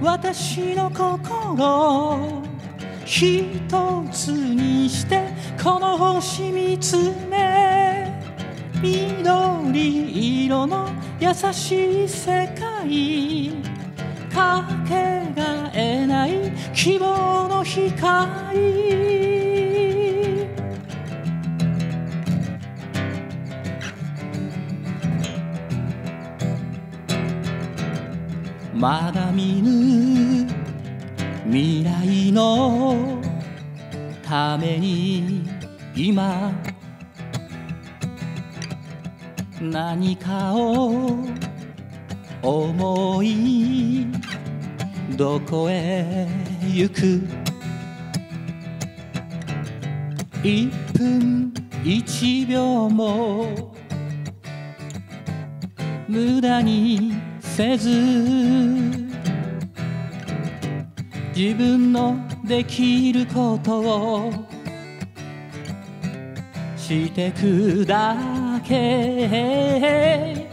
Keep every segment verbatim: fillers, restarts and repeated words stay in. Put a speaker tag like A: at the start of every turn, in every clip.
A: 私の心一つにしてこの星見つめ緑色の優しい世界かけがえない希望の光まだ見ぬ未来のために今何かを思いどこへ行く一分一秒も無駄にせず自分のできることをしてくだけ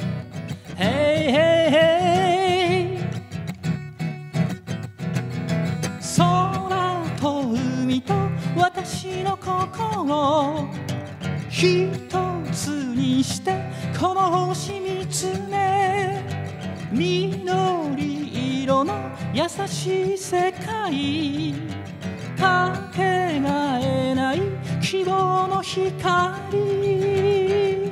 A: 空と海と私の心一つにしてこの星見つめ緑色の優しい世界かけがえない希望の光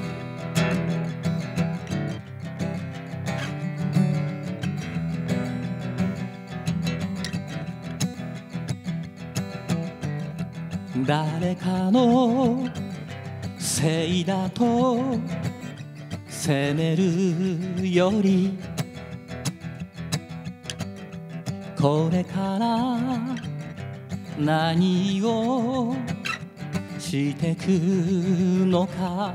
A: 誰かのせいだと責めるよりこれから何をしてくのか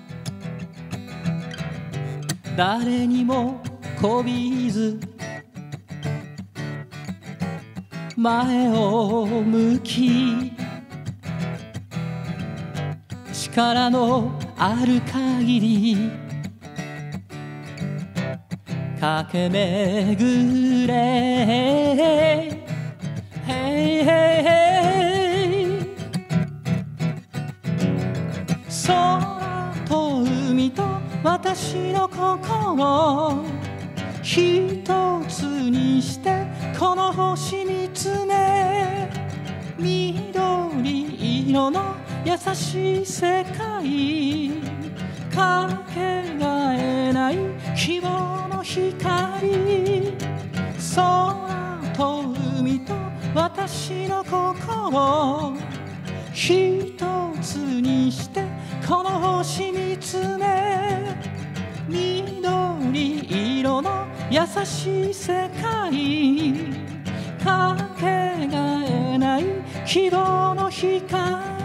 A: 誰にもこびず前を向き力のある限り駆け巡れ空と海と私の心一つにしてこの星見つめ緑色の優しい世界かけがえない希望の光空と海と私の心一つにしてこの星見つめ緑色の優しい世界かけがえない希望の光